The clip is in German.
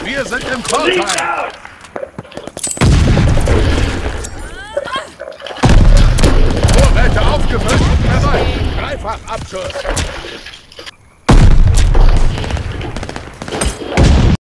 Wir sind im Vorteil. Vorräte aufgefüllt und bereit. Dreifach Abschuss.